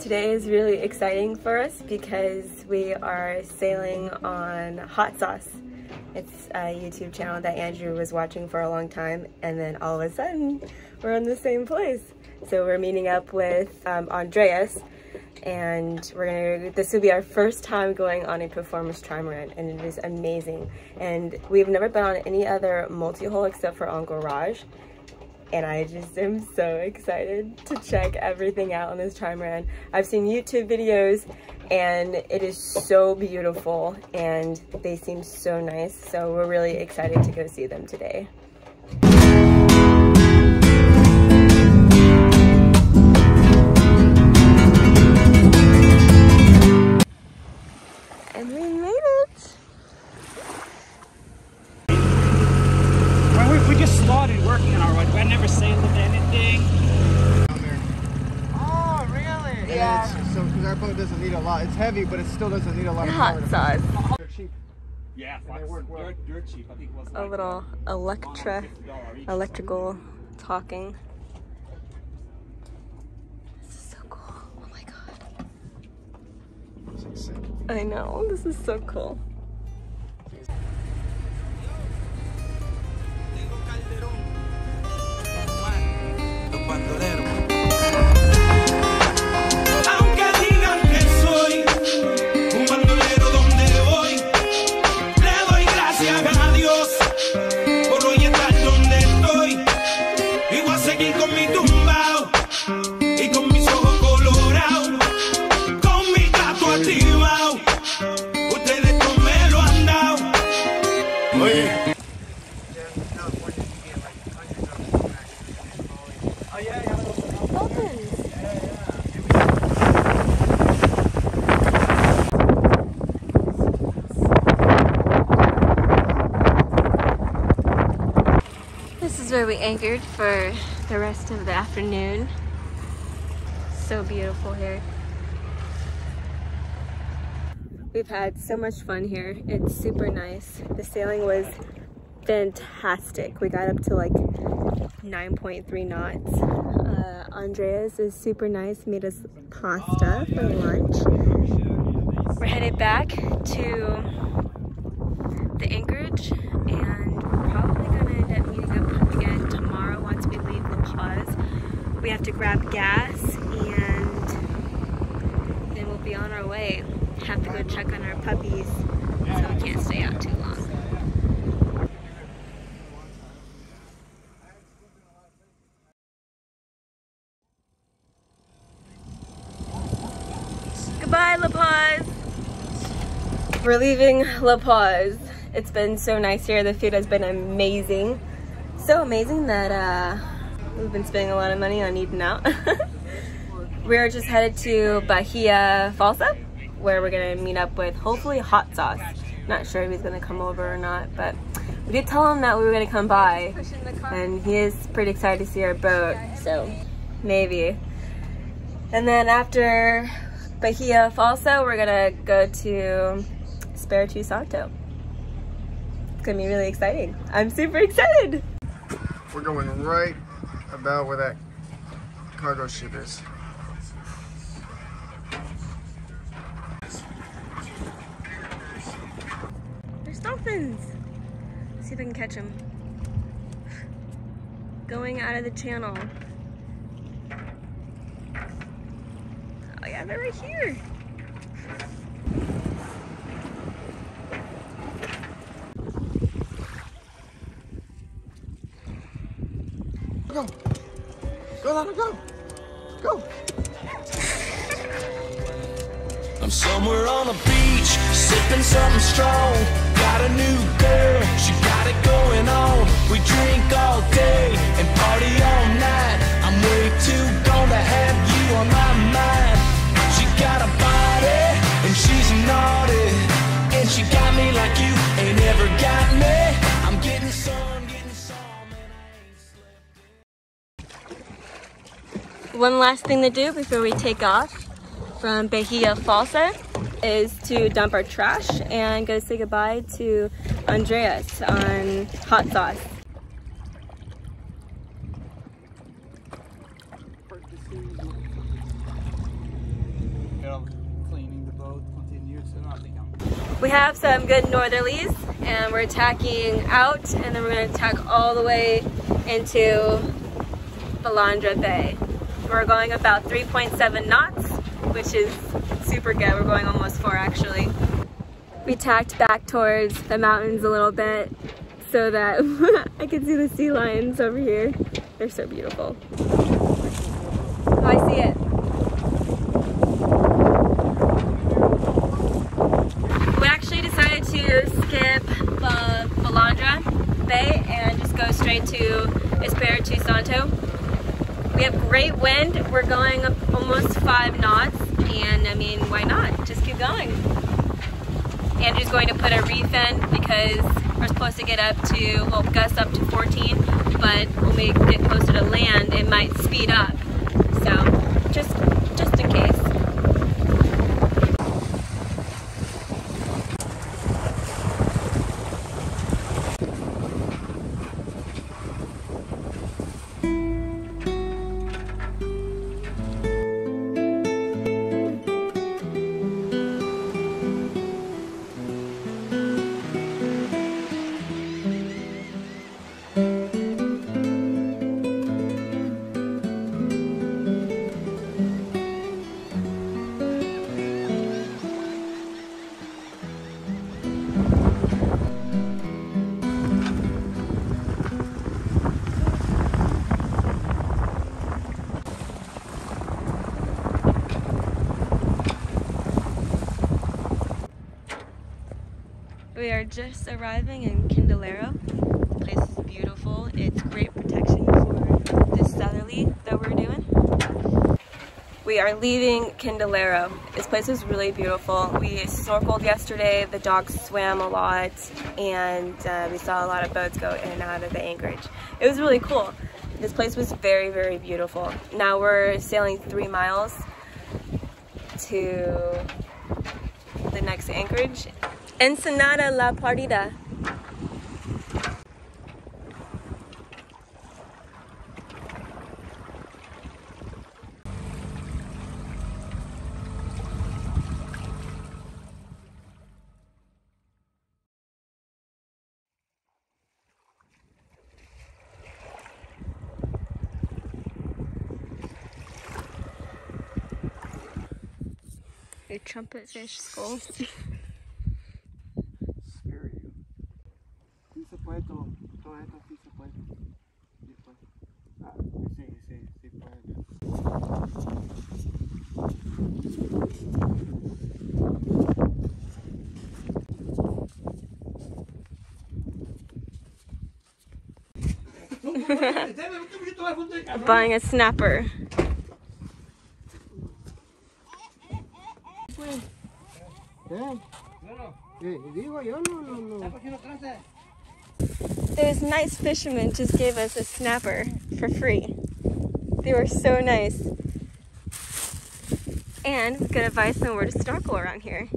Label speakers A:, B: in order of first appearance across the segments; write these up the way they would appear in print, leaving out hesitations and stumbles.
A: today is really exciting for us because we are sailing on Hot Sauce. It's a YouTube channel that Andrew was watching for a long time, and then all of a sudden we're in the same place. So we're meeting up with Andreas, and this will be our first time going on a performance trimaran, and it is amazing. And we've never been on any other multi-hull except for on Garage. And I just am so excited to check everything out on this trimaran. I've seen YouTube videos and it is so beautiful and they seem so nice. So we're really excited to go see them today. And we made it!
B: We just started working on our ride. I never sailed anything.
C: Down there.
B: Oh, really?
C: And
A: Yeah.
C: So, because our boat doesn't need a lot. It's heavy, but it still doesn't need a lot of
A: Hot
C: power.
A: sauce.
C: They're cheap.
B: Yeah,
C: And they work well.
B: They're cheap. I think it was
A: A little electrical talking. This is so cool. Oh my god.
C: It's like sick.
A: I know, this is so cool. This is where we anchored for the rest of the afternoon. So beautiful here. We've had so much fun here. It's super nice. The sailing was fantastic. We got up to like 9.3 knots. Andreas is super nice, made us pasta for lunch. We're headed back to the anchorage, and we're probably gonna end up meeting up again tomorrow once we leave La Paz. We have to grab gas and then we'll be on our way. Have to go check on our puppies, so we can't stay out too long. Goodbye, La Paz! We're leaving La Paz. It's been so nice here. The food has been amazing. So amazing that we've been spending a lot of money on eating out. We're just headed to Baja Mexico, where we're gonna meet up with hopefully Hot Sauce. Not sure if he's gonna come over or not, but we did tell him that we were gonna come by, and he is pretty excited to see our boat, so maybe. And then after Baja Mexico, we're gonna go to Espiritu Santo. It's gonna be really exciting. I'm super excited.
C: We're going right about where that cargo ship is.
A: There's dolphins. Let's see if I can catch them. Going out of the channel. Oh yeah, they're right here.
C: Go. Go, let her go. Go.
D: I'm somewhere on a beach, sipping something strong. Got a new girl, she got it going on. We drink all day and party all night. I'm way too gone to have you on my mind. She got a body and she's naughty, and she got me like you ain't ever got me. I'm getting some, and I ain't slept.
A: One last thing to do before we take off from Baja Mexico is to dump our trash and go say goodbye to Andreas on Hot Sauce.
B: of cleaning the boat continued, so nothing can.
A: We have some good northerlies and we're tacking out, and then we're going to tack all the way into Balandra Bay. We're going about 3.7 knots, which is super good. We're going almost 4 actually. We tacked back towards the mountains a little bit so that I can see the sea lions over here. They're so beautiful. Oh, I see it. We actually decided to skip Balandra Bay and just go straight to Espiritu Santo. We have great wind. We're going up almost 5 knots, and I mean, why not? Just keep going. Andrew's going to put a reef in because we're supposed to get up to, well, gust up to 14, but when we get closer to land, it might speed up. So, just in case. We are just arriving in Candelero. The place is beautiful. It's great protection for this southerly that we're doing. We are leaving Candelero. This place is really beautiful. We snorkeled yesterday, the dogs swam a lot, and we saw a lot of boats go in and out of the anchorage. It was really cool. This place was very, very beautiful. Now we're sailing 3 miles to the next anchorage. Ensenada La Perdida. A trumpet fish skull. Buying a snapper. Those nice fishermen just gave us a snapper for free. They were so nice. And good advice on where to snorkel around here.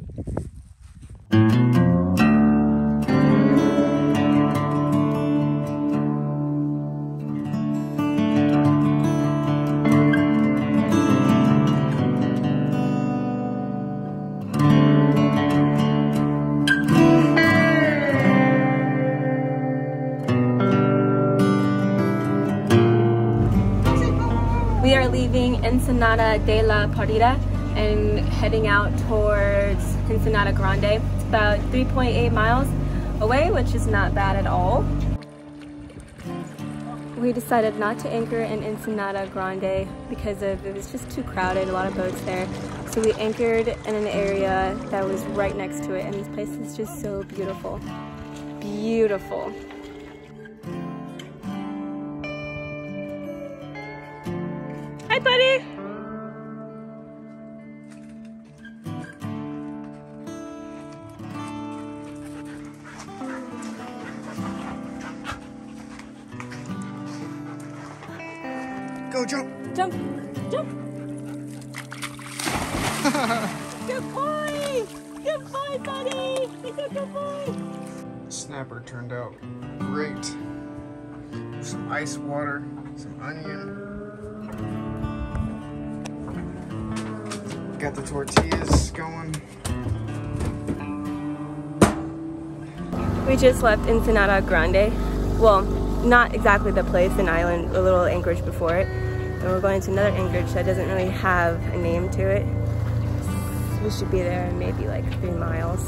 A: We are leaving Ensenada de la Perdida and heading out towards Ensenada Grande. It's about 3.8 miles away, which is not bad at all. We decided not to anchor in Ensenada Grande because it was just too crowded, a lot of boats there. So we anchored in an area that was right next to it, and this place is just so beautiful. Beautiful. Hi, buddy.
C: Go jump.
A: Jump, jump. Good boy. Good boy, buddy. Good boy.
C: Snapper turned out great. Some ice water, some onion. Got the tortillas going.
A: We just left Ensenada Grande. Well, not exactly the place, an island, a little anchorage before it. And we're going to another anchorage that doesn't really have a name to it. We should be there in maybe like 3 miles.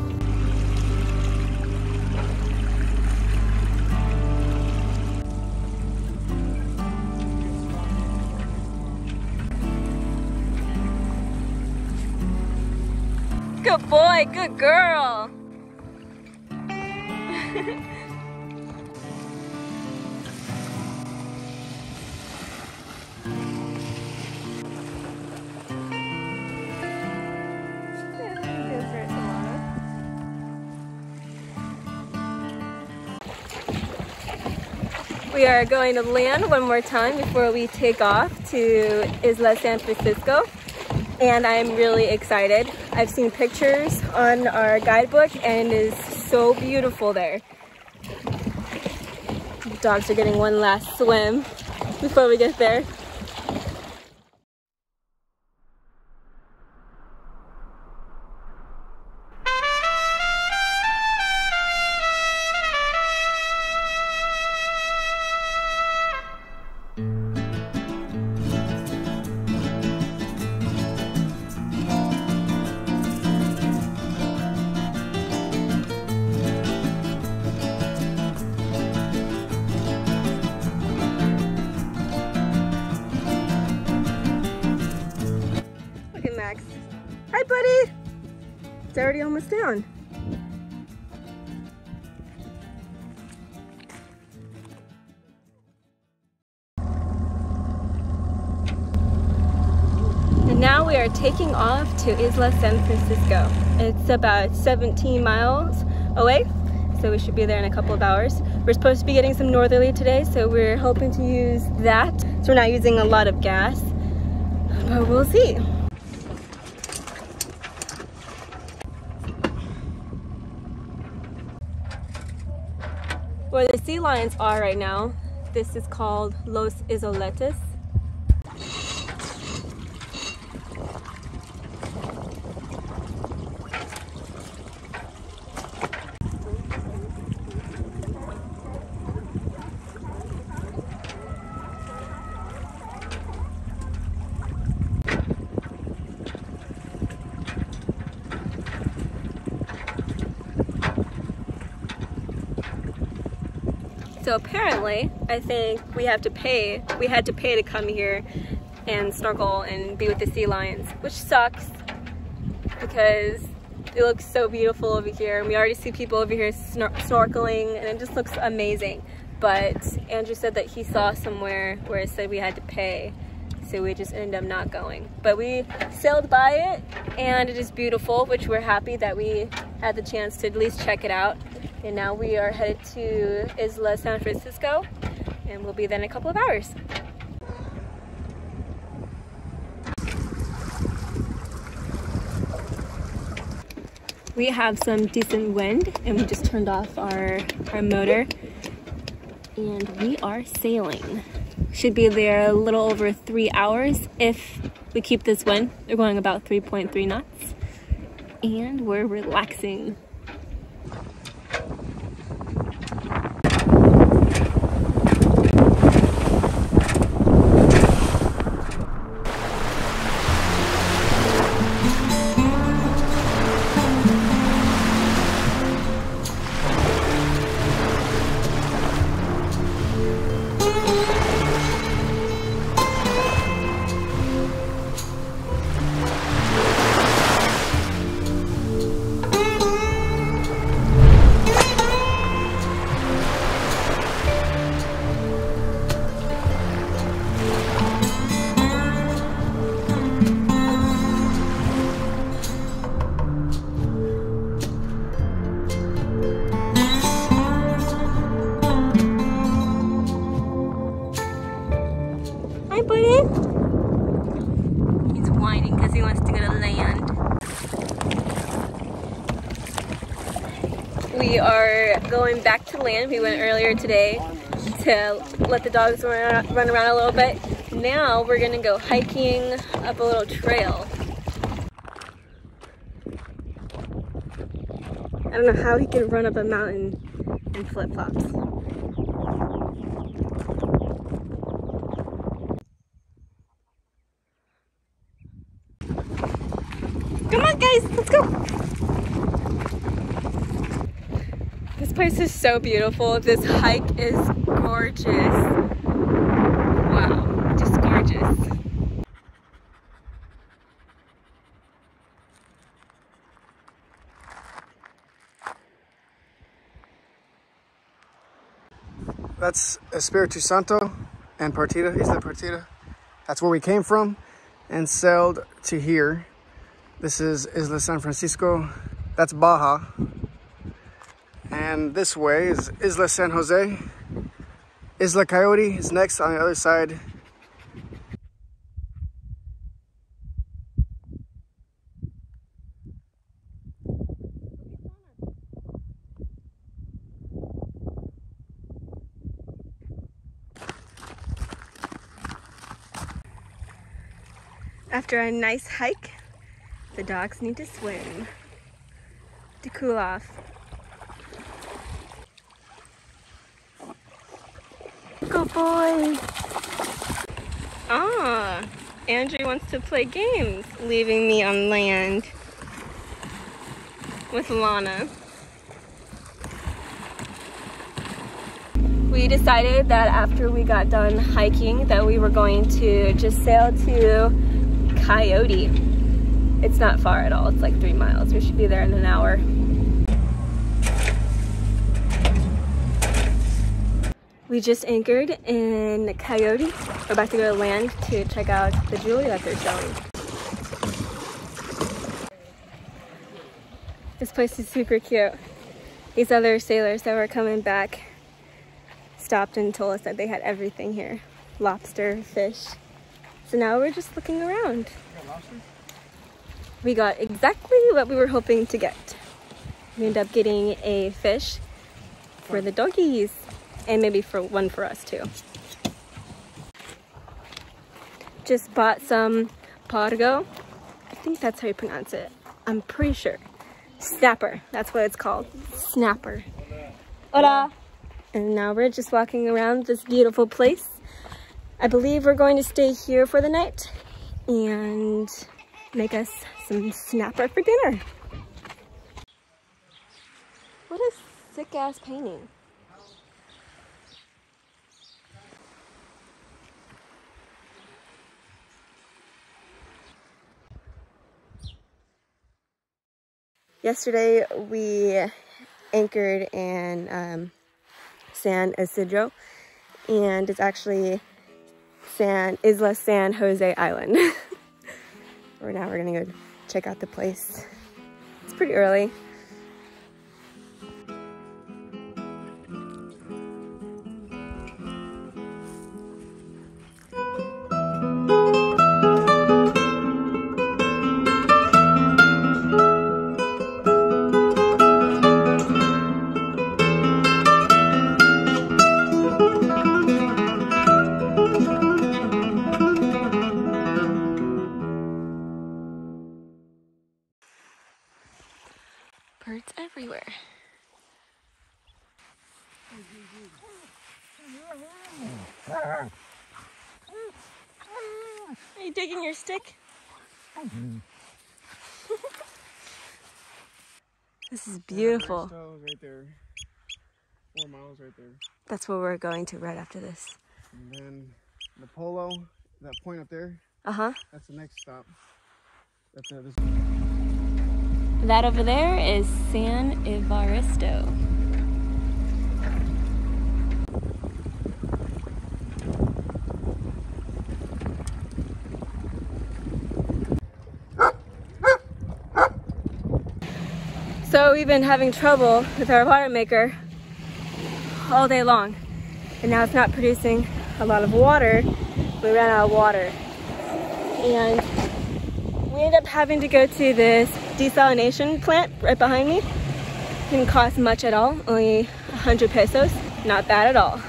A: Good boy, good girl. We are going to land one more time before we take off to Isla San Francisco, and I'm really excited. I've seen pictures on our guidebook and it is so beautiful there. The dogs are getting one last swim before we get there. Hi, buddy. It's already almost down. And now we are taking off to Isla San Francisco. It's about 17 miles away, so we should be there in a couple of hours. We're supposed to be getting some northerly today, so we're hoping to use that. So we're not using a lot of gas, but we'll see. Where the sea lions are right now, this is called Los Isoletes. So apparently, I think we had to pay to come here and snorkel and be with the sea lions, which sucks because it looks so beautiful over here and we already see people over here snorkeling and it just looks amazing. But Andrew said that he saw somewhere where it said we had to pay, so we just ended up not going. But we sailed by it and it is beautiful, which we're happy that we had the chance to at least check it out. And now we are headed to Isla San Francisco and we'll be there in a couple of hours. We have some decent wind and we just turned off our motor and we are sailing. Should be there a little over 3 hours if we keep this wind. They're going about 3.3 knots and we're relaxing. Hi, buddy. He's whining because he wants to go to land. We are going back to land. We went earlier today to let the dogs run around a little bit. Now we're gonna go hiking up a little trail. I don't know how he can run up a mountain in flip-flops. Come on guys, let's go! This place is so beautiful. This hike is gorgeous. Wow, just gorgeous.
C: That's Espiritu Santo and Partida, Isla Partida. That's where we came from and sailed to here. This is Isla San Francisco. That's Baja. And this way is Isla San Jose. Isla Coyote is next on the other side.
A: After a nice hike, the dogs need to swim to cool off. Good boy. Ah, Andrew wants to play games, leaving me on land with Lana. We decided that after we got done hiking that we were going to just sail to Coyote. It's not far at all, it's like 3 miles. We should be there in an hour. We just anchored in Coyote. We're about to go to land to check out the jewelry that they're selling. This place is super cute. These other sailors that were coming back stopped and told us that they had everything here. Lobster, fish. So now we're just looking around. We got exactly what we were hoping to get. We ended up getting a fish for the doggies. And maybe one for us too. Just bought some pargo. I think that's how you pronounce it. I'm pretty sure. Snapper, that's what it's called. Snapper. Hola! And now we're just walking around this beautiful place. I believe we're going to stay here for the night and make us some snapper for dinner. What a sick ass painting. Yesterday we anchored in San Isidro, and it's actually Isla San Jose Island. Now we're gonna go check out the place. It's pretty early. Birds everywhere. Are you digging your stick? This is beautiful.
C: Right there. 4 miles right there.
A: That's where we're going to right after this.
C: And then the Polo, that point up there.
A: Uh-huh.
C: That's the next stop. That's this.
A: That over there is San Evaristo. So we've been having trouble with our water maker all day long, and now it's not producing a lot of water. We ran out of water, and we ended up having to go to this desalination plant right behind me. Didn't cost much at all, only 100 pesos. Not bad at all.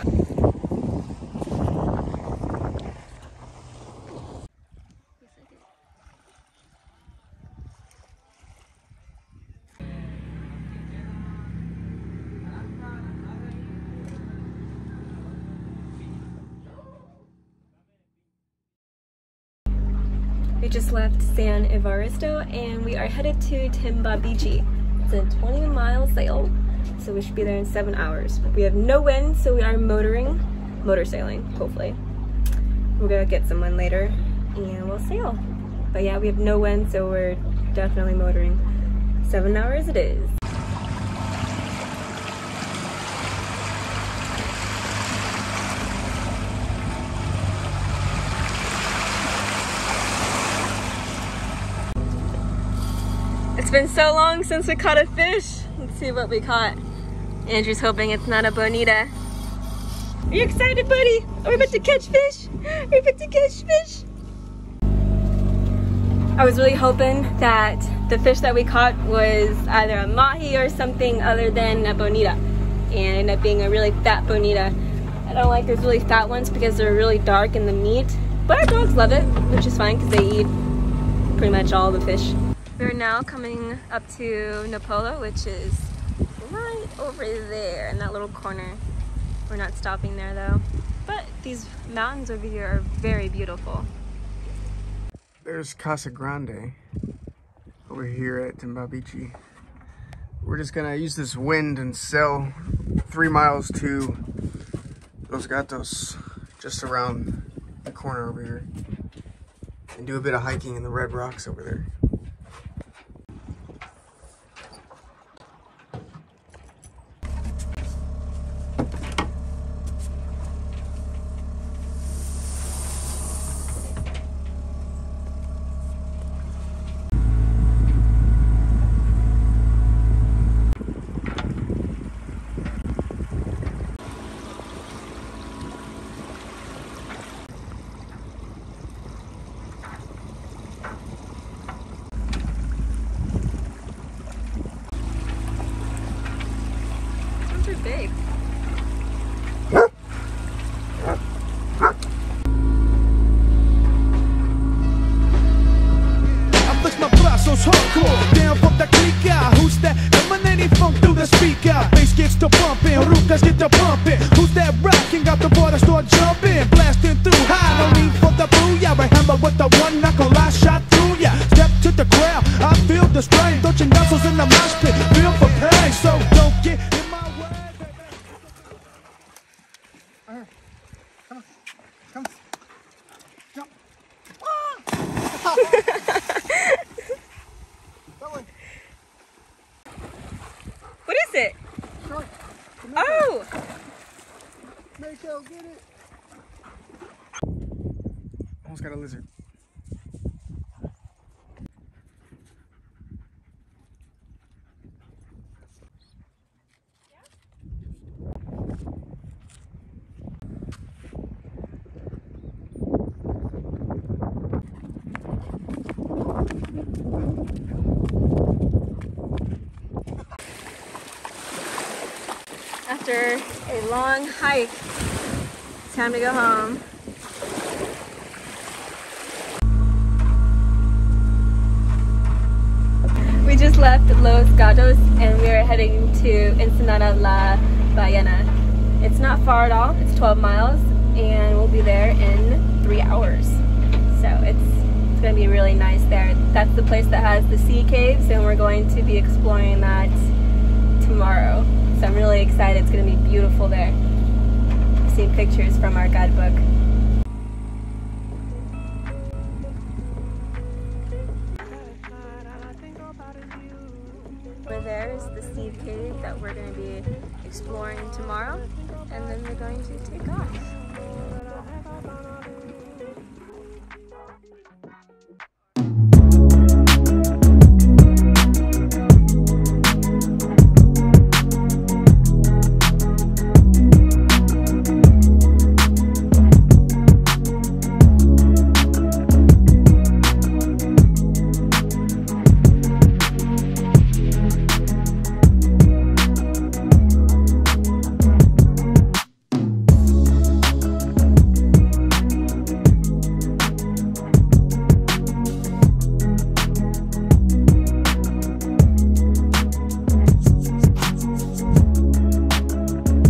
A: We just left San Evaristo and we are headed to Timbabichi. It's a 20-mile sail, so we should be there in 7 hours. We have no wind, so we are motor sailing, hopefully. We're gonna get someone later and we'll sail. But yeah, we have no wind, so we're definitely motoring. 7 hours it is. It's been so long since we caught a fish. Let's see what we caught. Andrew's hoping it's not a bonita. Are you excited, buddy? Are we about to catch fish? Are we about to catch fish? I was really hoping that the fish that we caught was either a mahi or something other than a bonita. And it ended up being a really fat bonita. I don't like those really fat ones because they're really dark in the meat. But our dogs love it, which is fine because they eat pretty much all the fish. We're now coming up to Napolo, which is right over there in that little corner. We're not stopping there though. But these mountains over here are very beautiful.
C: There's Casa Grande over here at Timbabichi. We're just gonna use this wind and sail 3 miles to Los Gatos, just around the corner over here, and do a bit of hiking in the red rocks over there.
A: Big.
E: I flex my brazos hardcore, down from the creek out. Who's that emanating funk through the speaker? Bass gets to bumping, rucas get to pumping. Who's that rocking? Got the water start jumping, blasting through high. No need for the booyah. I hammer with the one knuckle, I shot through ya. Step to the crowd, I feel the strain. Touching muscles in the mosh pit, feel for pain. So don't get in my way.
C: Come on. Jump.
A: What is it?
C: Shark.
A: Oh!
C: Mako, get it. Almost got a lizard.
A: After a long hike, it's time to go home. We just left Los Gatos and we are heading to Ensenada La Ballena. It's not far at all, it's 12 miles and we'll be there in 3 hours. So it's gonna be really nice there. That's the place that has the sea caves and we're going to be exploring that tomorrow. So I'm really excited, it's gonna be beautiful there. I've seen pictures from our guidebook. Over there is the sea cave that we're gonna be exploring tomorrow, and then we're going to take off.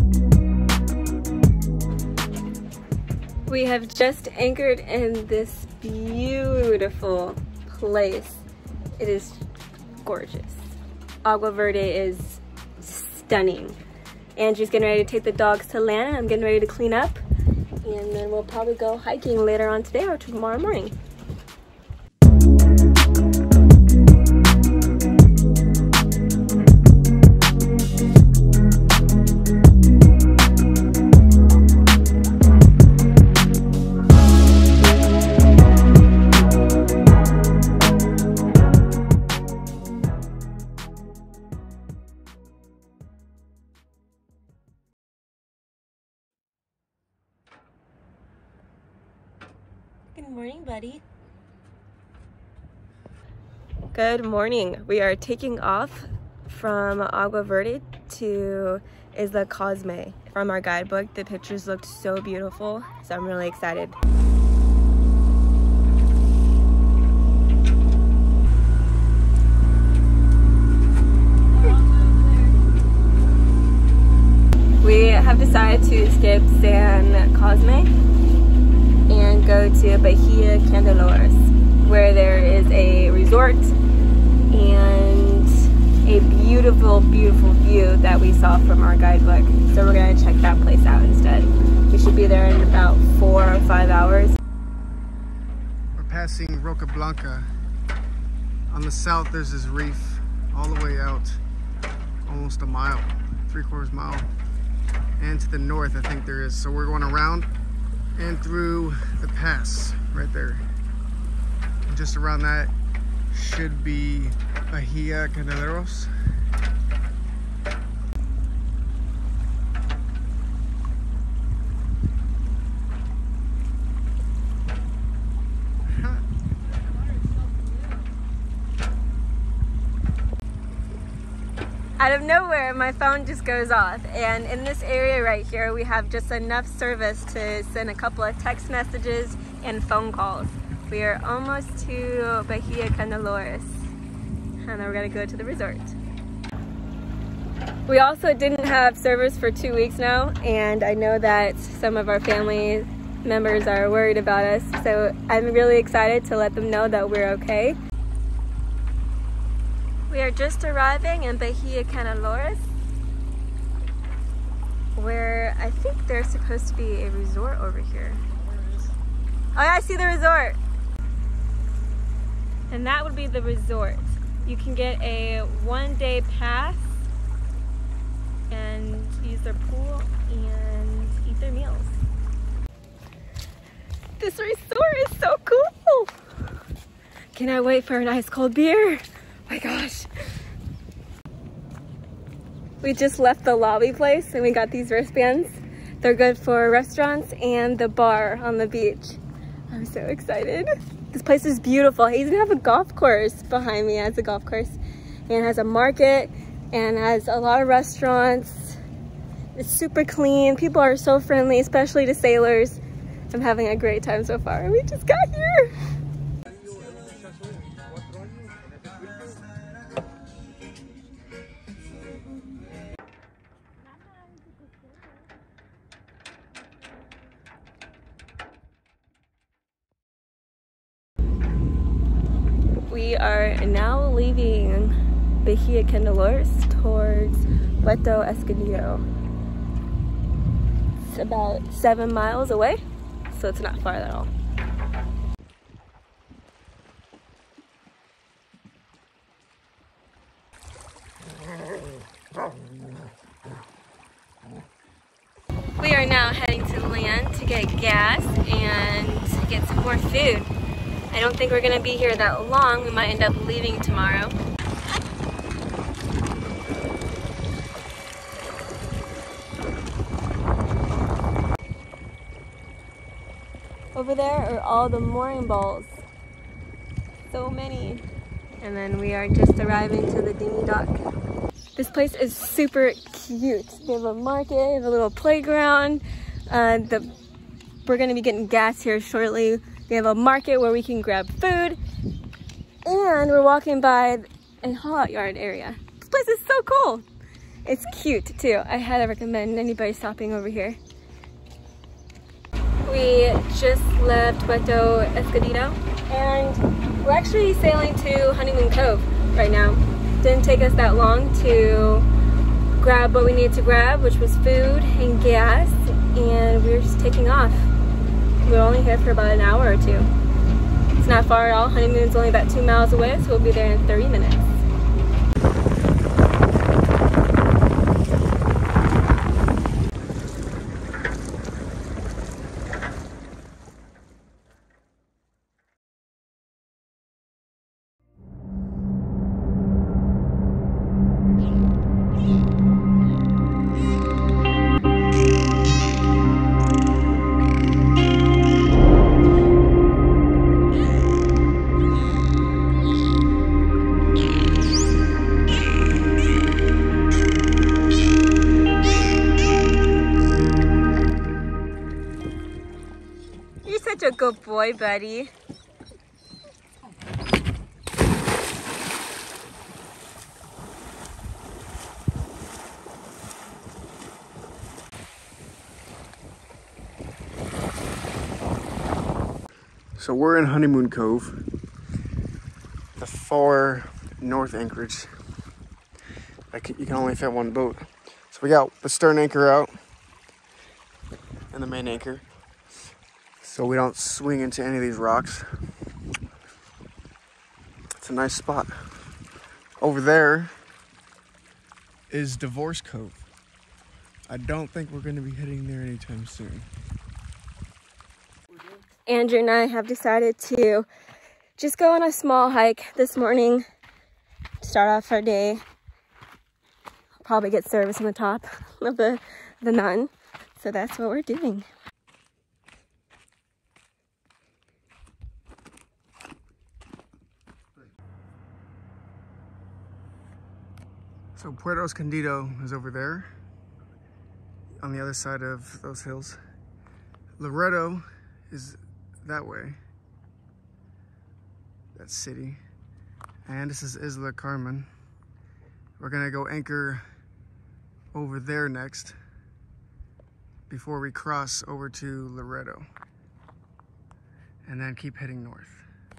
A: We have just anchored in this beautiful place. It is gorgeous. Agua Verde is stunning. Andrew's getting ready to take the dogs to land. I'm getting ready to clean up. And then we'll probably go hiking later on today or tomorrow morning. Good morning, buddy. Good morning. We are taking off from Agua Verde to Isla Cosme. From our guidebook, the pictures looked so beautiful, so I'm really excited. We have decided to skip San Cosme and go to Bahia Candelores, where there is a resort and a beautiful, beautiful view that we saw from our guidebook. So we're gonna check that place out instead. We should be there in about 4 or 5 hours.
C: We're passing Roca Blanca. On the south, there's this reef all the way out, almost a mile, 3/4 mile. And to the north, I think there is. So we're going around and through the pass right there. And just around that should be Bahia Candeleros.
A: Out of nowhere, my phone just goes off, and in this area right here, we have just enough service to send a couple of text messages and phone calls. We are almost to Bahia Candelores, and then we're gonna go to the resort. We also didn't have service for 2 weeks now, and I know that some of our family members are worried about us, so I'm really excited to let them know that we're okay. We are just arriving in Bahia Candelores, where I think there's supposed to be a resort over here. Oh yeah, I see the resort. And that would be the resort. You can get a 1-day pass and use their pool and eat their meals. This resort is so cool. Cannot wait for an ice cold beer. My gosh. We just left the lobby place and we got these wristbands. They're good for restaurants and the bar on the beach. I'm so excited. This place is beautiful. He even have a golf course behind me. It has a golf course and has a market and has a lot of restaurants. It's super clean. People are so friendly, especially to sailors. I'm having a great time so far. We just got here. We are now leaving Bahia Candelores towards Puerto Escondido. It's about 7 miles away, so it's not far at all. We are now heading to land to get gas and get some more food. I don't think we're gonna be here that long. We might end up leaving tomorrow. Over there are all the mooring balls. So many. And then we are just arriving to the dinghy dock. This place is super cute. They have a market, they have a little playground. We're gonna be getting gas here shortly. We have a market where we can grab food. And we're walking by a hot yard area. This place is so cool. It's cute too. I highly recommend anybody stopping over here. We just left Puerto Escondido and we're actually sailing to Honeymoon Cove right now. Didn't take us that long to grab what we needed to grab, which was food and gas, and we're just taking off. We're only here for about an hour or two. It's not far at all. Honeymoon's only about 2 miles away, so we'll be there in 30 minutes. Such a good boy, buddy.
C: So we're in Honeymoon Cove, the far north anchorage. You can only fit one boat. So we got the stern anchor out and the main anchor, so we don't swing into any of these rocks. It's a nice spot. Over there is Divorce Cove. I don't think we're going to be heading there anytime soon.
A: Andrew and I have decided to just go on a small hike this morning, start off our day. Probably get service on the top of the mountain. So that's what we're doing.
C: So Puerto Escondido is over there on the other side of those hills. Loreto is that way, that city. And this is Isla Carmen. We're gonna go anchor over there next before we cross over to Loreto and then keep heading north.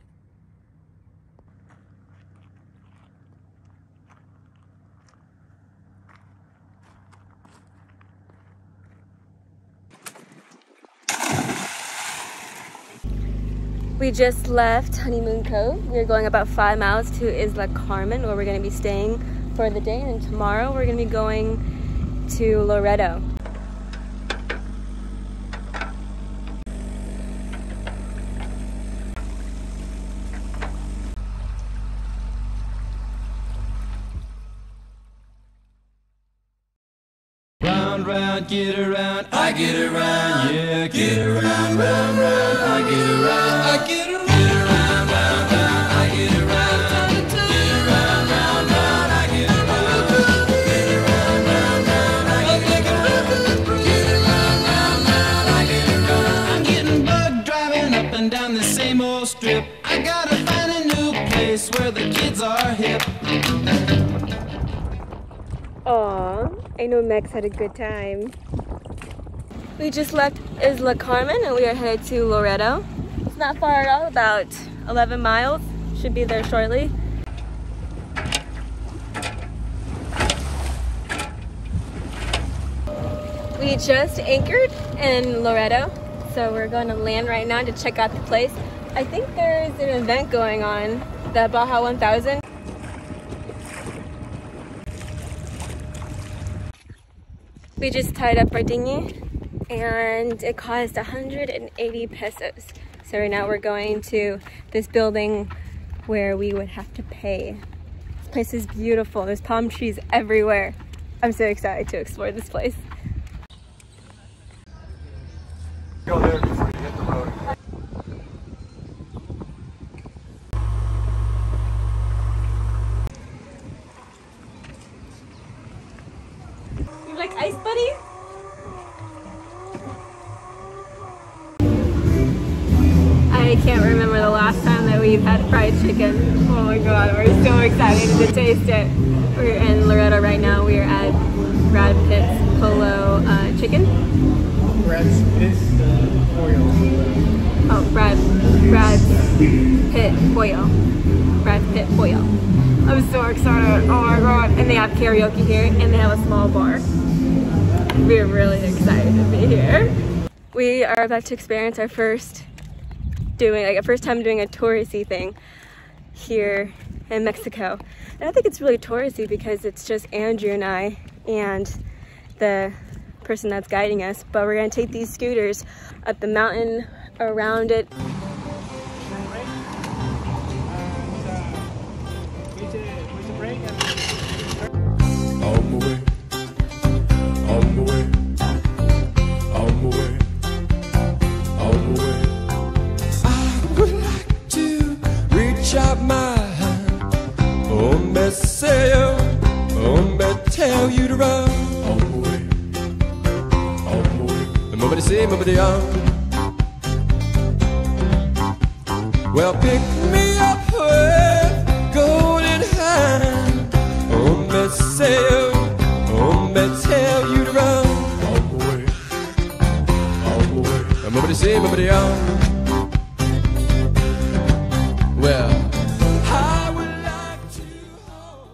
A: We just left Honeymoon Cove. We're going about 5 miles to Isla Carmen, where we're going to be staying for the day, and tomorrow we're going to be going to Loreto.
D: Round, round, get around, I get around, yeah, get around, round, round, I get around, I get around, get around, round, round, I get around, get around, round, round, I get around, get around, round, round, I get around, get around, round, round, I get around. I'm getting bug driving up and down the same old strip. I gotta find a new place where the kids are hip.
A: Aw, I know Max had a good time. We just left Isla Carmen and we are headed to Loreto. It's not far at all, about 11 miles. Should be there shortly. We just anchored in Loreto, so we're going to land right now to check out the place. I think there's an event going on, the Baja 1000. We just tied up our dinghy and it cost 180 pesos. So right now we're going to this building where we would have to pay. This place is beautiful. There's palm trees everywhere. I'm so excited to explore this place.
C: Go there before you hit the road.
A: You like ice, buddy? I can't remember the last time that we've had fried chicken. Oh my god, we're so excited to taste it. We're in Loreto right now. We are at Brad Pitt's Polo Chicken.
C: Brad's Pitt Pollo.
A: Oh, Brad's Pitt Pollo. Brad's Pitt Pollo. I'm so excited. Oh my god. And they have karaoke here and they have a small bar. We're really excited to be here. We are about to experience our first time doing a touristy thing here in Mexico. And I think it's really touristy because it's just Andrew and I and the person that's guiding us, but we're gonna take these scooters up the mountain, around it.
F: Tell you to run all the way, and nobody say, nobody on. Well, pick me up with golden hand. Me say, me tell you to run all the way, and nobody say, nobody on. Well, I would like to hold.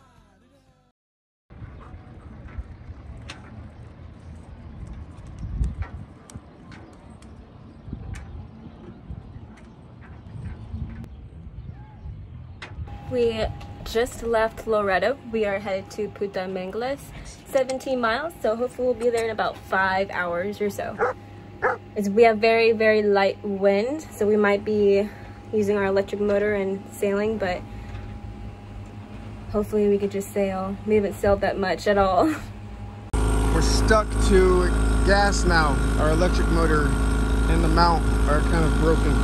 A: We just left Loreto. We are headed to Puta Manglas, 17 miles, so hopefully we'll be there in about 5 hours or so. We have very, very light wind, so we might be using our electric motor and sailing, but hopefully we could just sail. We haven't sailed that much at all.
C: We're stuck to gas now. Our electric motor and the mount are kind of broken.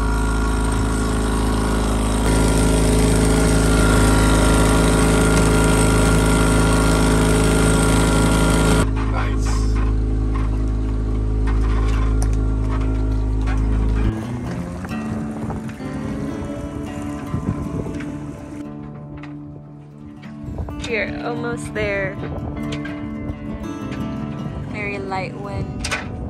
A: We're almost there. Very light wind.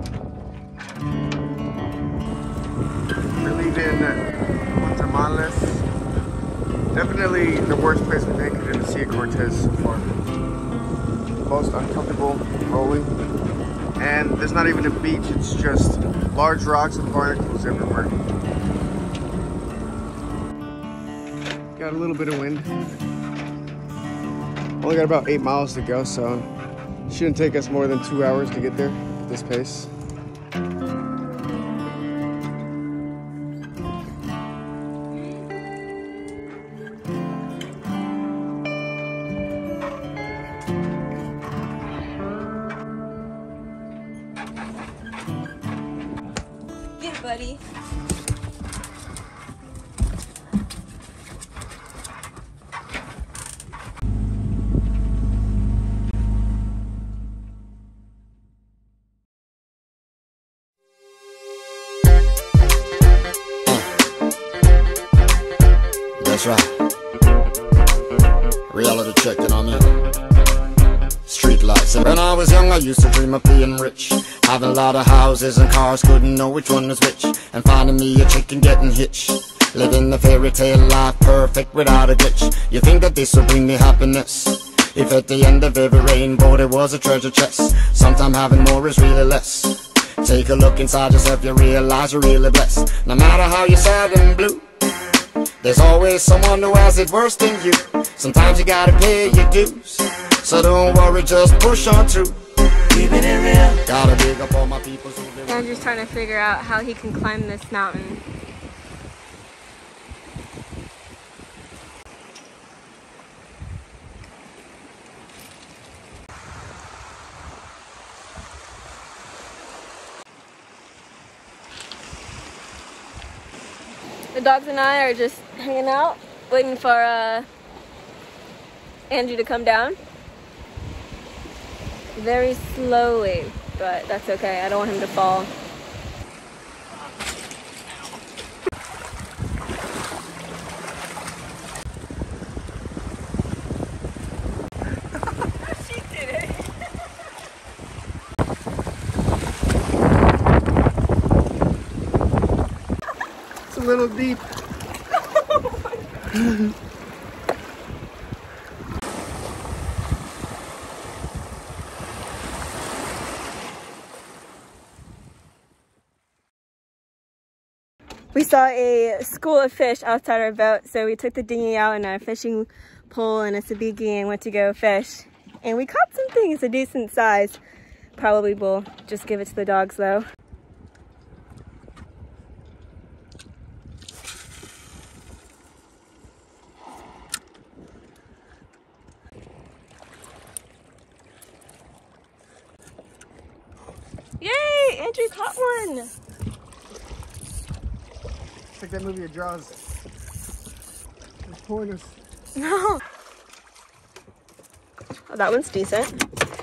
C: We're leaving Guaymas. Definitely the worst place we've anchored in the Sea of Cortez so far. Most uncomfortable rolling. And there's not even a beach, it's just large rocks and barnacles everywhere. Got a little bit of wind. Only got about 8 miles to go, so it shouldn't take us more than 2 hours to get there at this pace.
A: Get it, buddy.
G: That's right. Reality check, you know what I mean? Street lights. When I was young, I used to dream of being rich, having a lot of houses and cars, couldn't know which one was which, and finding me a chick and getting hitched, living the fairy tale life, perfect without a glitch. You think that this will bring me happiness? If at the end of every rainbow there was a treasure chest, sometime having more is really less. Take a look inside yourself, you realize you're really blessed. No matter how you're sad and blue, there's always someone who has it worse than you. Sometimes you gotta pay your dues, so don't worry, just push on through. Keeping it real. Gotta big up all my people.
A: Andrew's trying to figure out how he can climb this mountain. The dogs and I are just hanging out, waiting for Andrew to come down. Very slowly, but that's okay. I don't want him to fall. She did it.
C: little deep.
A: We saw a school of fish outside our boat, so we took the dinghy out and a fishing pole and a sabiki and went to go fish. And we caught something. It's a decent size. Probably will just give it to the dogs though. Yay! Andrew caught one!
C: It's like that movie of Jaws. It's pulling us.
A: No! Oh, that one's decent.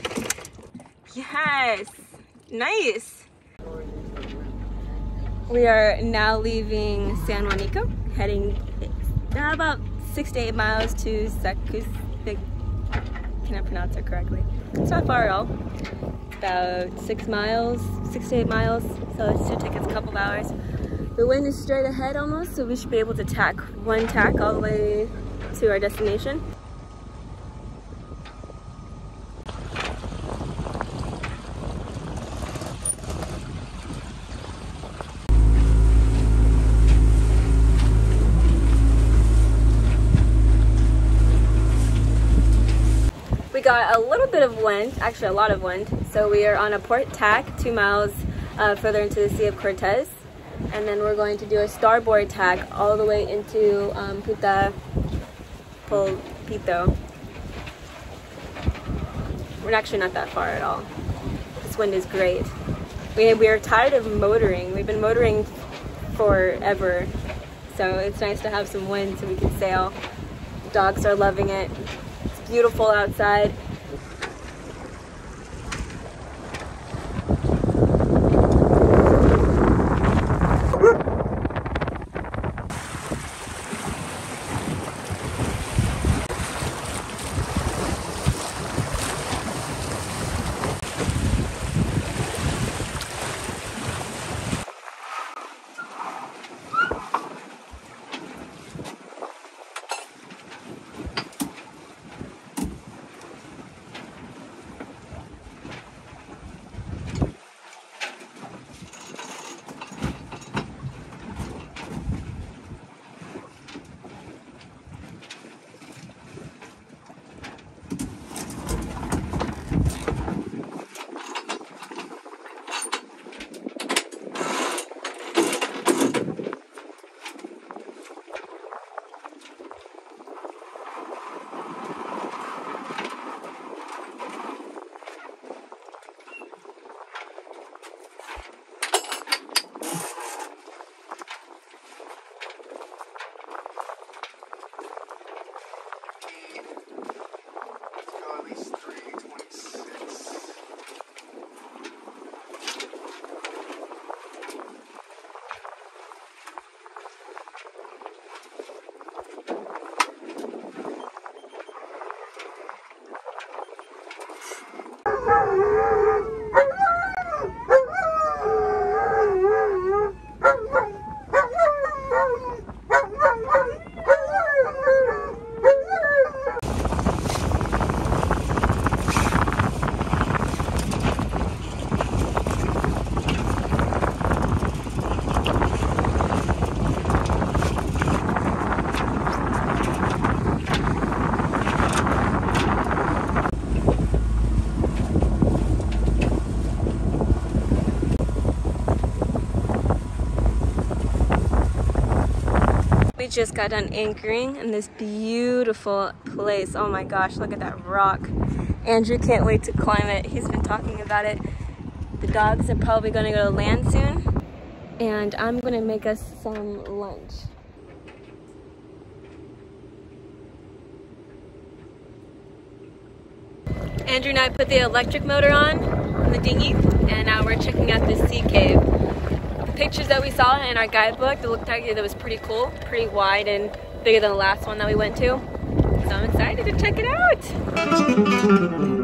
A: Yes! Nice! We are now leaving San Juanico, heading about 6 to 8 miles to Sacusic. Can I pronounce it correctly? It's not far at all. About 6 miles, 6 to 8 miles, so it should take us a couple of hours. The wind is straight ahead almost, so we should be able to tack one tack all the way to our destination. We got a little bit of wind, actually a lot of wind, so we are on a port tack 2 miles further into the Sea of Cortez, and then we're going to do a starboard tack all the way into Pulpito. We're actually not that far at all. This wind is great. We are tired of motoring. We've been motoring forever, so it's nice to have some wind so we can sail. Dogs are loving it. It's beautiful outside. We just got done anchoring in this beautiful place. Oh my gosh, look at that rock. Andrew can't wait to climb it. He's been talking about it. The dogs are probably gonna go to land soon. And I'm gonna make us some lunch. Andrew and I put the electric motor on the dinghy, and now we're checking out this sea cave. Pictures that we saw in our guidebook, it looked like it was pretty cool, pretty wide and bigger than the last one that we went to. So I'm excited to check it out.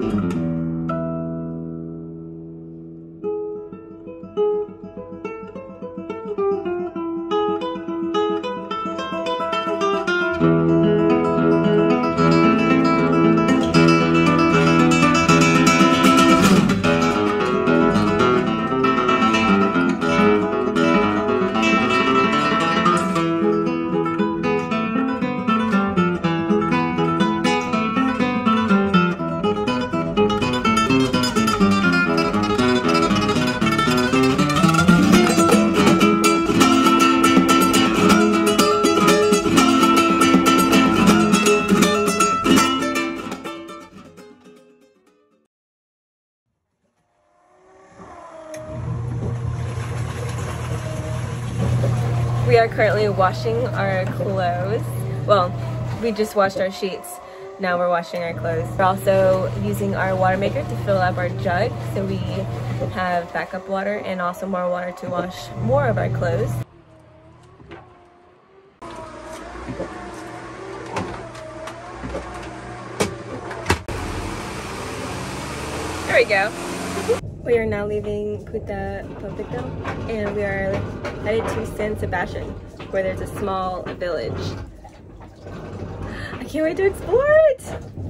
A: are currently washing our clothes. Well, we just washed our sheets. Now we're washing our clothes. We're also using our water maker to fill up our jug so we have backup water and also more water to wash more of our clothes. There we go. We are now leaving Puerto Papito and we are headed to San Sebastian, where there's a small village. I can't wait to explore it!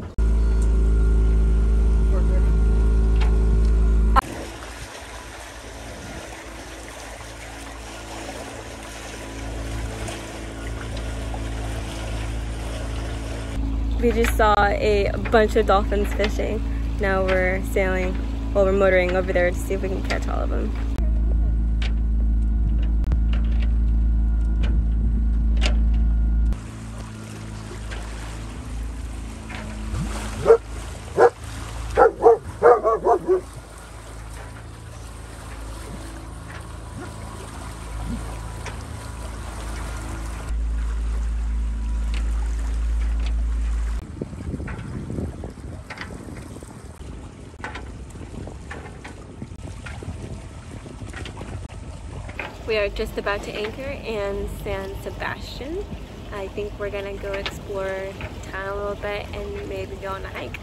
A: We just saw a bunch of dolphins fishing. Now we're sailing, well, we're motoring over there to see if we can catch all of them. We are just about to anchor in San Sebastian. I think we're gonna go explore town a little bit and maybe go on a hike.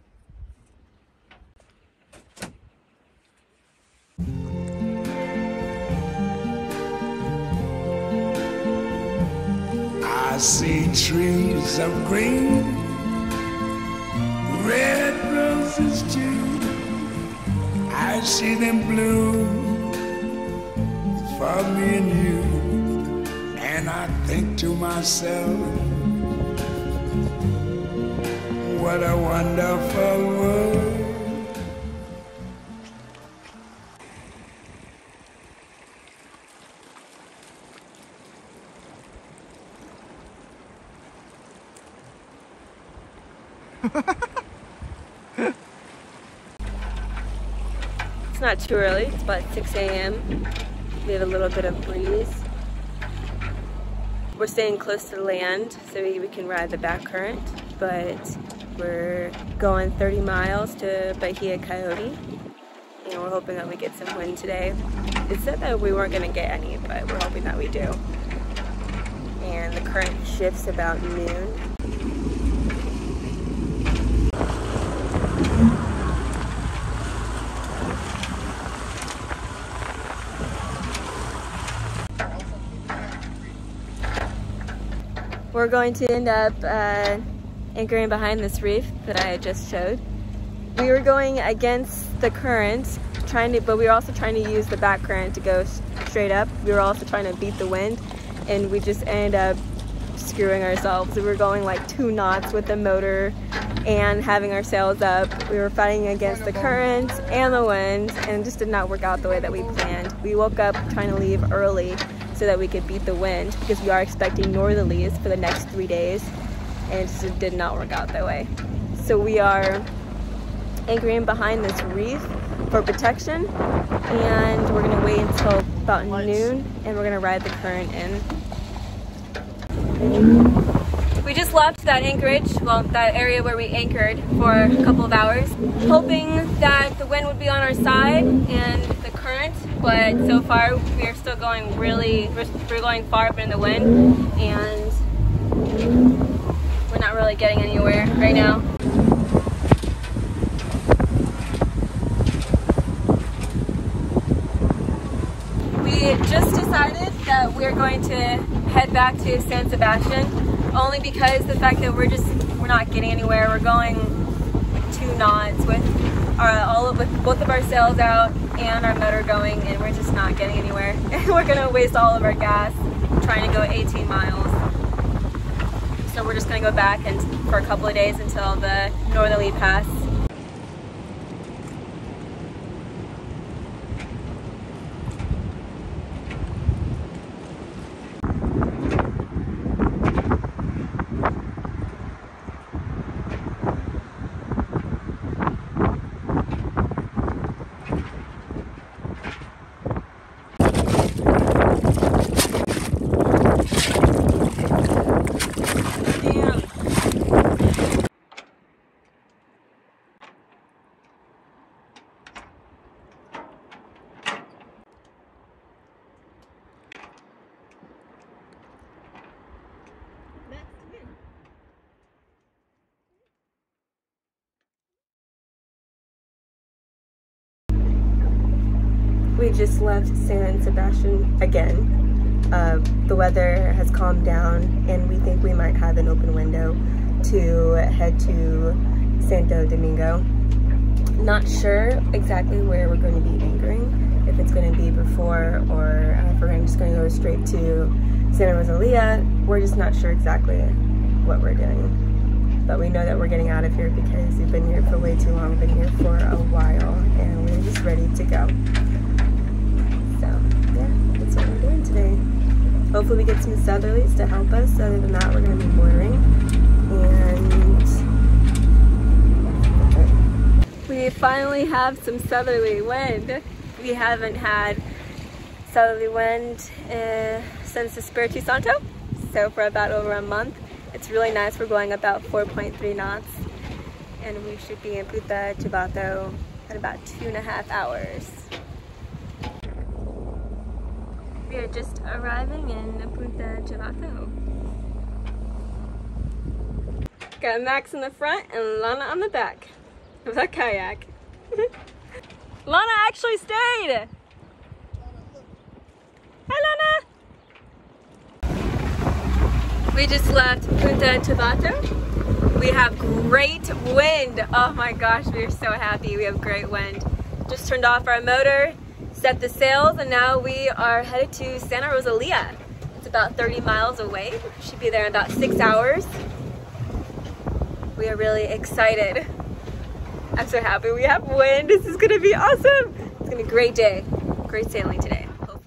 H: I see trees of green, red roses too. I see them bloom for me and you, and I think to myself, what a wonderful world.
A: It's not too early, it's about 6 a.m. We have a little bit of breeze. We're staying close to land so we can ride the back current, but we're going 30 miles to Bahia Coyote, and we're hoping that we get some wind today. It said that we weren't going to get any, but we're hoping that we do. And the current shifts about noon. We're going to end up anchoring behind this reef that I just showed. We were going against the current, but we were also trying to use the back current to go straight up. We were also trying to beat the wind, and we just ended up screwing ourselves. We were going like 2 knots with the motor and having our sails up. We were fighting against the current and the wind, and it just did not work out the way that we planned. We woke up trying to leave early so that we could beat the wind, because we are expecting northerlies for the next 3 days, and it just did not work out that way. So we are anchoring behind this reef for protection, and we're gonna wait until about noon, and we're gonna ride the current in. We just left that anchorage, well, that area where we anchored for a couple of hours, hoping that the wind would be on our side and the current, but so far we are still going we're going far up in the wind, and we're not really getting anywhere right now. We just decided that we're going to head back to San Sebastian, only because the fact that we're not getting anywhere. We're going 2 knots with both of our sails out and our motor going, and we're just not getting anywhere. And we're gonna waste all of our gas trying to go 18 miles. So we're just gonna go back for a couple of days until the northerly pass. We just left San Sebastian again. The weather has calmed down and we think we might have an open window to head to Santo Domingo. Not sure exactly where we're going to be anchoring, if it's going to be before or if we're just going to go straight to Santa Rosalia. We're just not sure exactly what we're doing. But we know that we're getting out of here because we've been here for way too long, been here for a while, and we're just ready to go. So yeah, that's what we're doing today. Hopefully we get some southerlies to help us. Other than that, we're going to be motoring. And we finally have some southerly wind. We haven't had southerly wind since Espiritu Santo, so for about over a month. It's really nice. We're going about 4.3 knots, and we should be in Punta Chivato at about 2.5 hours. We are just arriving in Punta Chivato. Got Max in the front and Lana on the back of that kayak. Lana actually stayed! Hi Lana! We just left Punta Chivato. We have great wind. Oh my gosh, we are so happy. We have great wind. Just turned off our motor, set the sails, and now we are headed to Santa Rosalia. It's about 30 miles away. We should be there in about 6 hours. We are really excited. I'm so happy we have wind. This is gonna be awesome. It's gonna be a great day. Great sailing today, hopefully.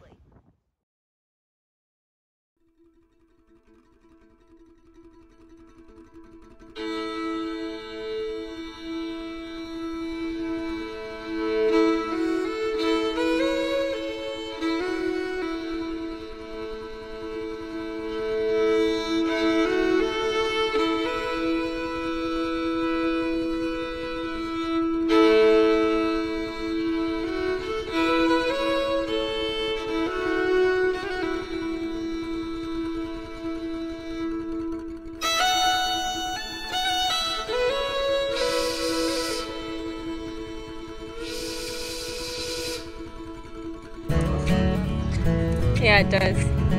A: Yeah, it does.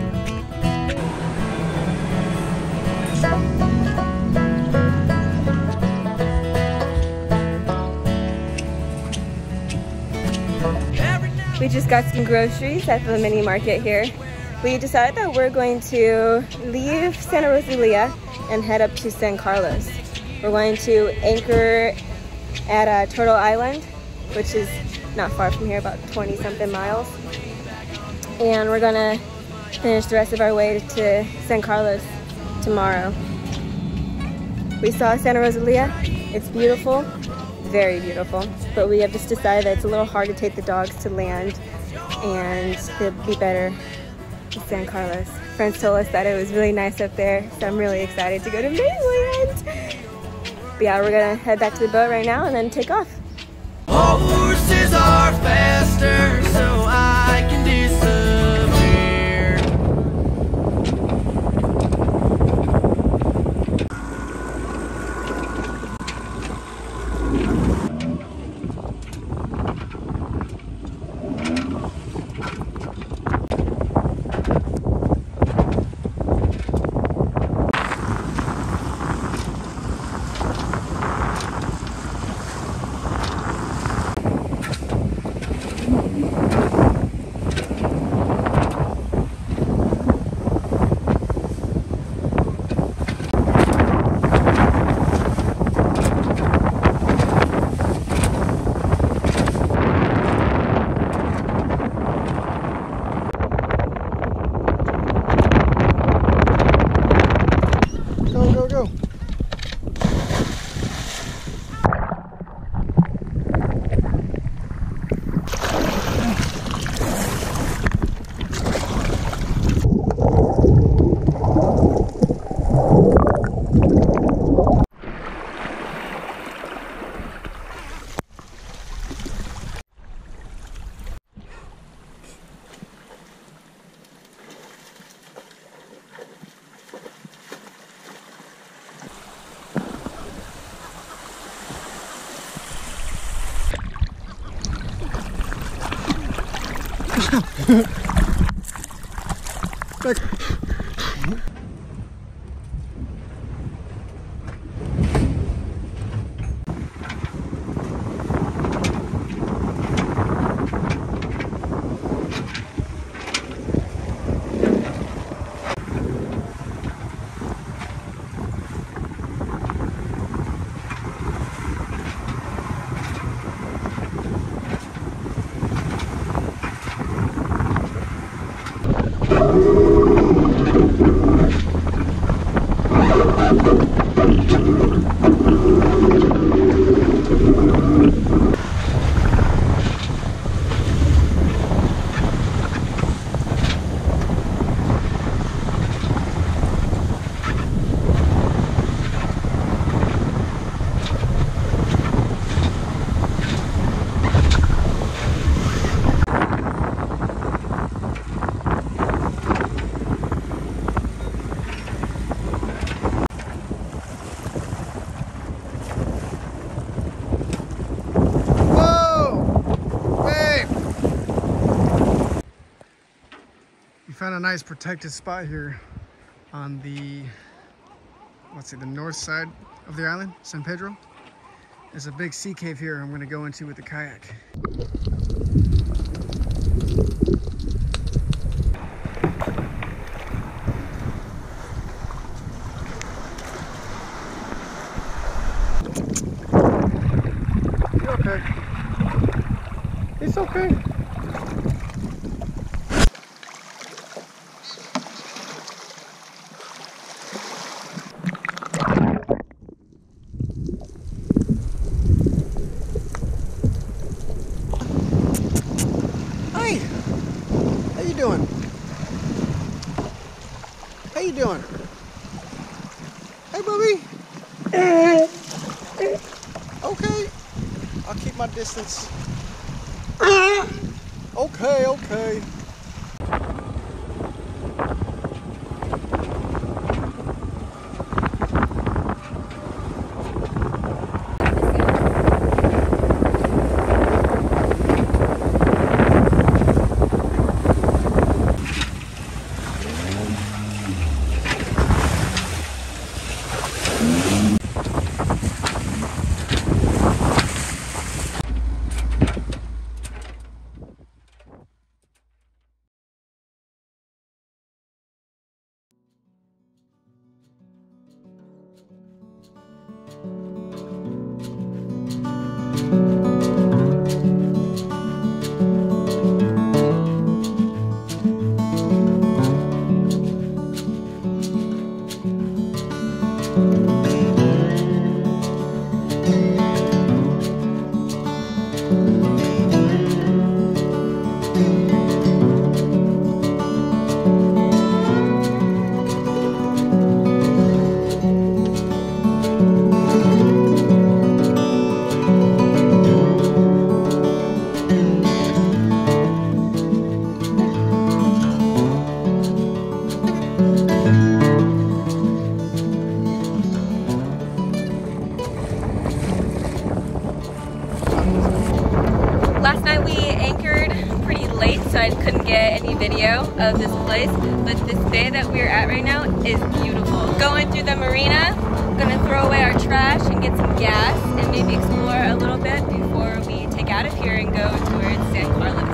A: We just got some groceries at the mini market here. We decided that we're going to leave Santa Rosalia and head up to San Carlos. We're going to anchor at Turtle Island, which is not far from here, about 20-something miles. And we're gonna finish the rest of our way to San Carlos tomorrow. We saw Santa Rosalia. It's beautiful, very beautiful, but we have just decided that it's a little hard to take the dogs to land, and it'd be better in San Carlos. Friends told us that it was really nice up there, so I'm really excited to go to mainland. But yeah, we're gonna head back to the boat right now and then take off.
D: Horses are faster, so I can disappear.
C: Back. Found a nice protected spot here on the, let's see, the north side of the island, San Pedro. There's a big sea cave here I'm gonna go into with the kayak. You're okay. It's okay. How you doing? Hey, Bubby. Okay. I'll keep my distance. Okay, okay.
A: Last night we anchored pretty late, so I couldn't get any video of this place, but this bay that we're at right now is beautiful. Going through the marina, gonna throw away our trash and get some gas and maybe explore a little bit before we take out of here and go towards San Carlos.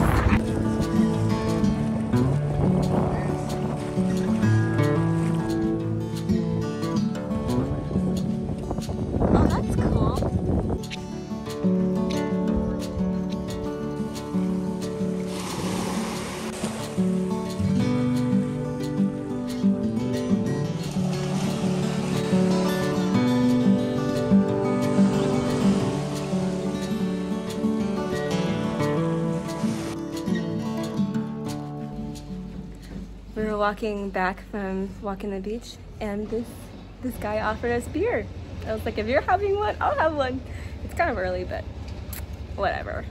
A: Oh, that's cool. We were walking back from walking the beach, and this guy offered us beer. I was like, if you're having one, I'll have one. It's kind of early, but whatever.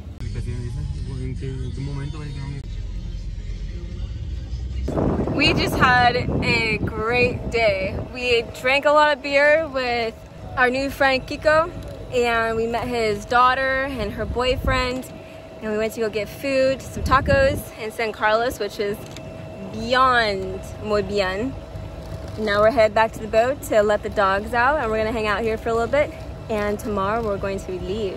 A: We just had a great day. We drank a lot of beer with our new friend Kiko, and we met his daughter and her boyfriend, And we went to go get food, some tacos in San Carlos, which is beyond muy bien. Now we're headed back to the boat to let the dogs out, and we're gonna hang out here for a little bit. And tomorrow we're going to leave.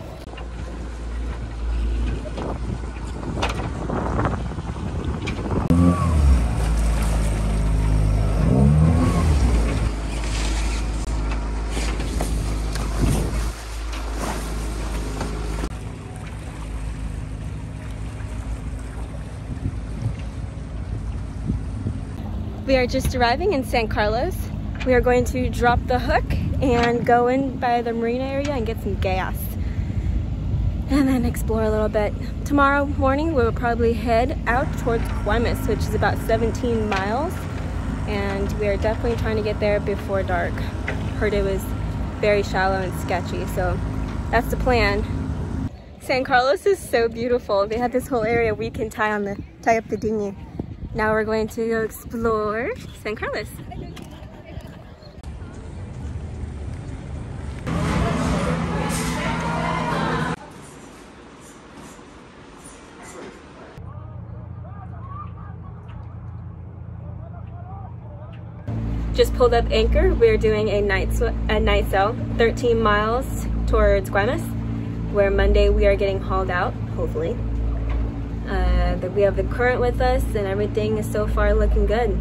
A: We are just arriving in San Carlos. We are going to drop the hook and go in by the marina area and get some gas. And then explore a little bit. Tomorrow morning we will probably head out towards Guaymas, which is about 17 miles. And we are definitely trying to get there before dark. Heard it was very shallow and sketchy, so that's the plan. San Carlos is so beautiful. They have this whole area we can tie up the dinghy. Now we're going to go explore San Carlos. Just pulled up anchor. We're doing a night sail, 13 miles towards Guaymas, where Monday we are getting hauled out, hopefully. We have the current with us and everything is so far looking good.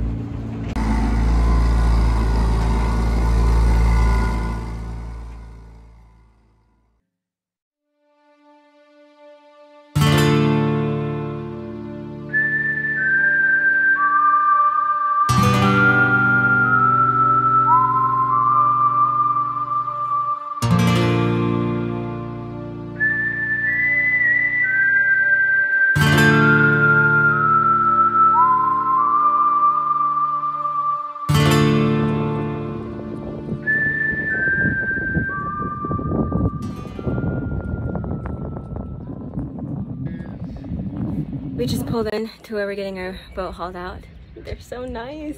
A: We just pulled in to where we're getting our boat hauled out. They're so nice.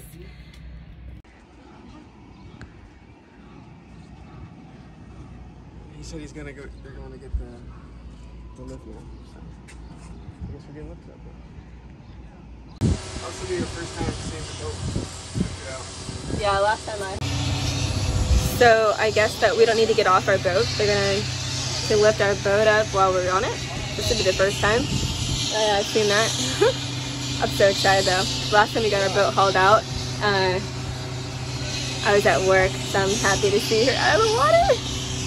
C: He said he's gonna go. They're going to get the lift now. So I guess we're getting lifted up there. Also, be your first time seeing the boat.
A: Yeah, last time So I guess that we don't need to get off our boat. They're gonna lift our boat up while we're on it. This will be the first time. I've seen that. I'm so excited though. Last time we got our boat hauled out, I was at work, so I'm happy to see her out of the water.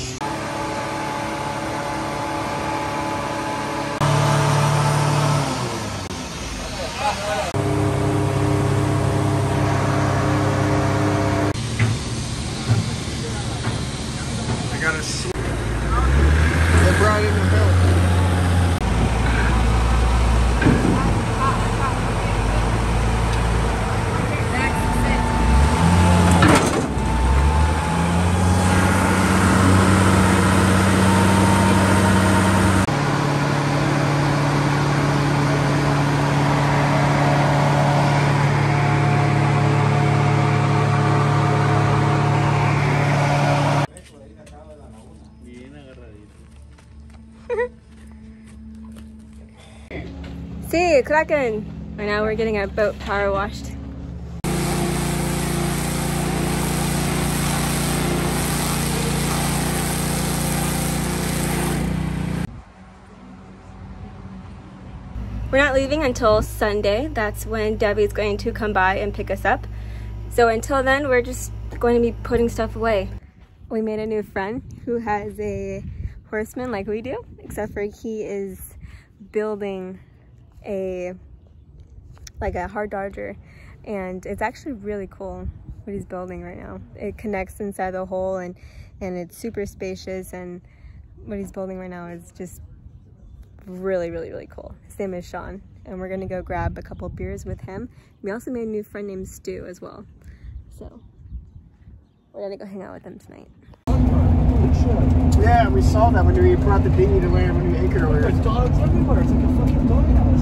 C: I gotta see. They brought in the boat.
A: See, Kraken! Right now we're getting our boat power washed. We're not leaving until Sunday. That's when Debbie's going to come by and pick us up. So until then, we're just going to be putting stuff away. We made a new friend who has a horseman like we do, except for he is building a hard dodger, and it's actually really cool what he's building right now. It connects inside the hole, and it's super spacious, and what he's building right now is just really, really, really cool. His name is Sean, and we're gonna go grab a couple beers with him. We also made a new friend named Stu as well, so we're gonna go hang out with them tonight.
C: Yeah, we saw that when we brought the dinghy to land when we anchored over.
B: There's dogs everywhere. It's like a fucking doghouse.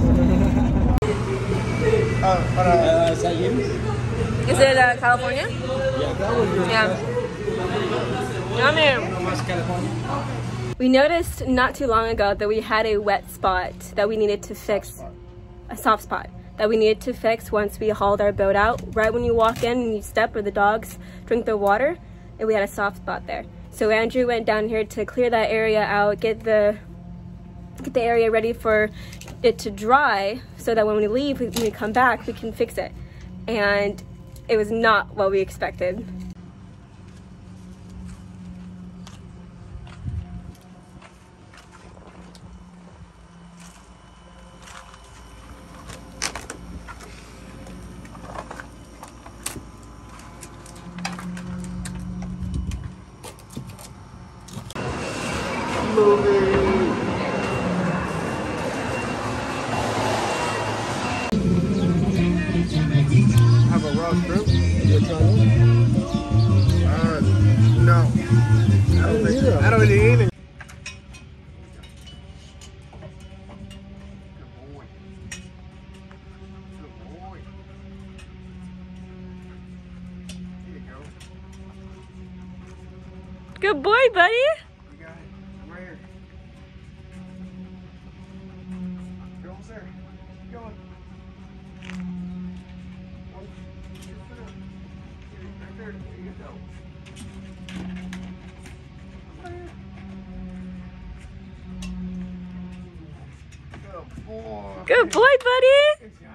B: Is that you?
A: Is it California?
B: Yeah, that was your.
A: Yeah. Yummy.
B: West California.
A: We noticed not too long ago that we had a wet spot that we needed to fix, a soft spot that we needed to fix once we hauled our boat out. Right when you walk in and you step where the dogs drink their water, and we had a soft spot there. So Andrew went down here to clear that area out, get the area ready for it to dry, so that when we leave, when we come back, we can fix it. And it was not what we expected.
C: Have a raw shrimp? No. I don't think so. I don't really either.
A: Good boy, buddy.
C: You got it. I'm right here. Go almost there. Keep going. Right there. There you go. Good boy.
A: Good boy, buddy.